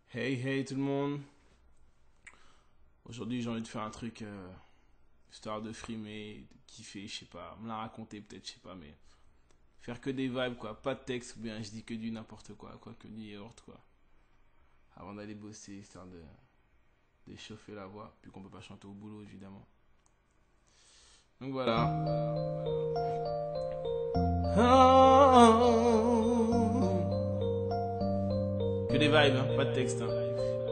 Hey hey tout le monde. Aujourd'hui j'ai envie de faire un truc histoire de frimer, de kiffer, je sais pas, me la raconter peut-être, je sais pas, mais faire que des vibes quoi, pas de texte ou bien je dis que du n'importe quoi que du yaourt quoi. Avant d'aller bosser, histoire de chauffer la voix, puis qu'on peut pas chanter au boulot évidemment. Donc voilà. Que des vibes, hein, pas de texte. Hein.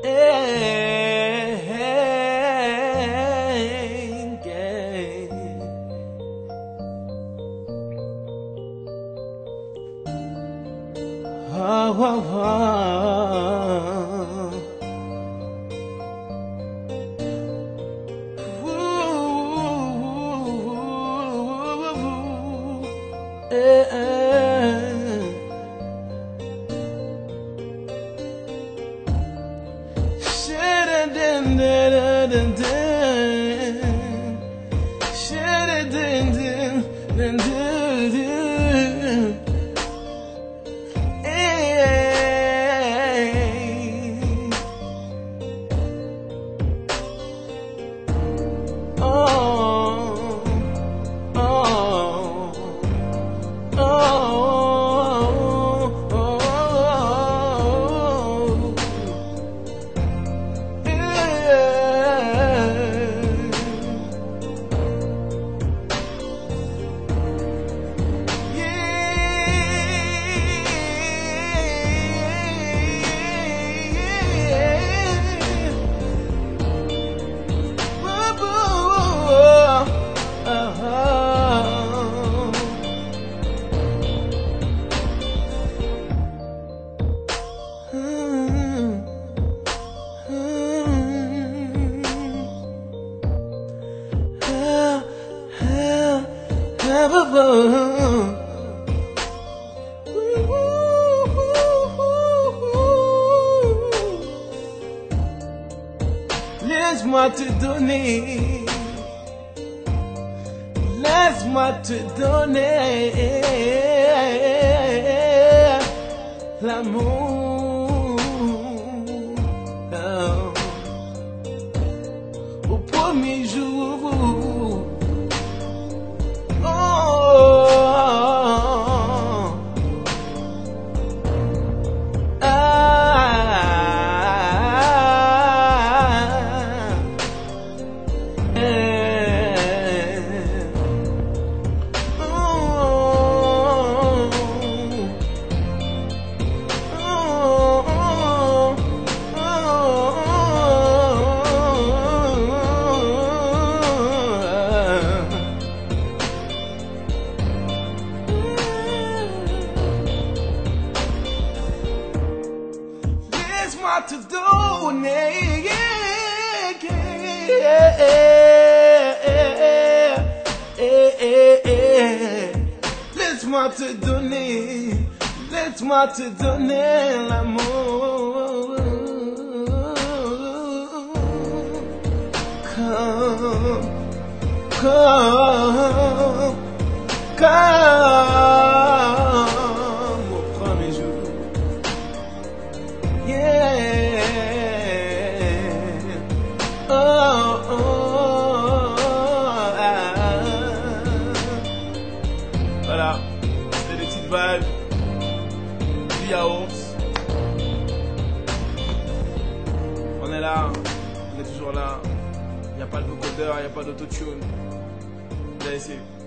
Laisse-moi te donner, laisse-moi te donner l'amour au premier jour. Laisse-moi te donner, laisse-moi te donner, laisse-moi te donner l'amour. Comme au premier jour. Voilà, c'est des petites vibes, du yaourt. On est là, on est toujours là. Il n'y a pas de vocodeur, il n'y a pas d'autotune. Vous allez essayer.